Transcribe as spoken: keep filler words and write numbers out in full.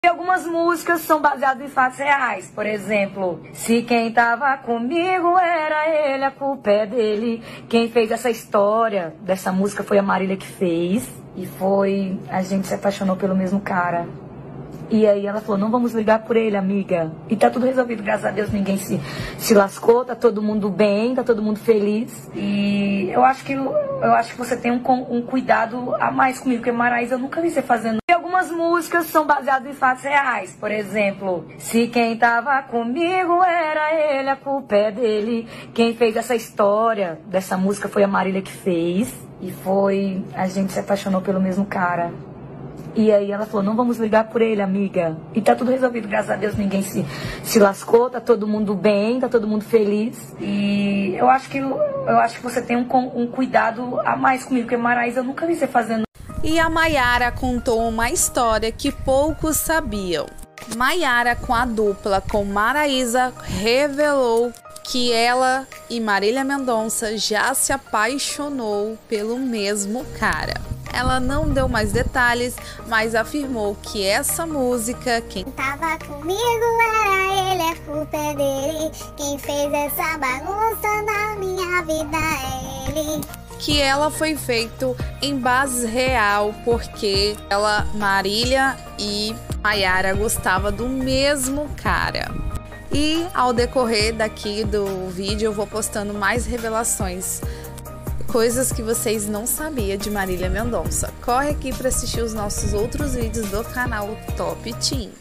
E algumas músicas são baseadas em fatos reais. Por exemplo, se quem tava comigo era ele, a culpa é dele. Quem fez essa história dessa música foi a Marília que fez. E foi... a gente se apaixonou pelo mesmo cara. E aí ela falou, não vamos brigar por ele, amiga. E tá tudo resolvido, graças a Deus, ninguém se, se lascou, tá todo mundo bem, tá todo mundo feliz. E eu acho que, eu acho que você tem um, um cuidado a mais comigo, porque Maraísa eu nunca vi você fazendo. E algumas músicas são baseadas em fatos reais. Por exemplo, se quem tava comigo era ele, a culpa é dele. Quem fez essa história dessa música foi a Marília que fez. E foi... a gente se apaixonou pelo mesmo cara. E aí ela falou, não vamos brigar por ele, amiga. E tá tudo resolvido, graças a Deus, ninguém se, se lascou, tá todo mundo bem, tá todo mundo feliz. E eu acho que, eu acho que você tem um, um cuidado a mais comigo, porque Maraísa eu nunca vi você fazendo. E a Maiara contou uma história que poucos sabiam. Maiara, com a dupla com Maraísa, revelou que ela e Marília Mendonça já se apaixonou pelo mesmo cara. Ela não deu mais detalhes, mas afirmou que essa música, quem tava comigo era ele, a culpa é dele. Quem fez essa bagunça na minha vida é ele. Que ela foi feito em base real, porque ela, Marília e Maiara gostava do mesmo cara. E ao decorrer daqui do vídeo eu vou postando mais revelações, coisas que vocês não sabiam de Marília Mendonça. Corre aqui para assistir os nossos outros vídeos do canal Top Teen.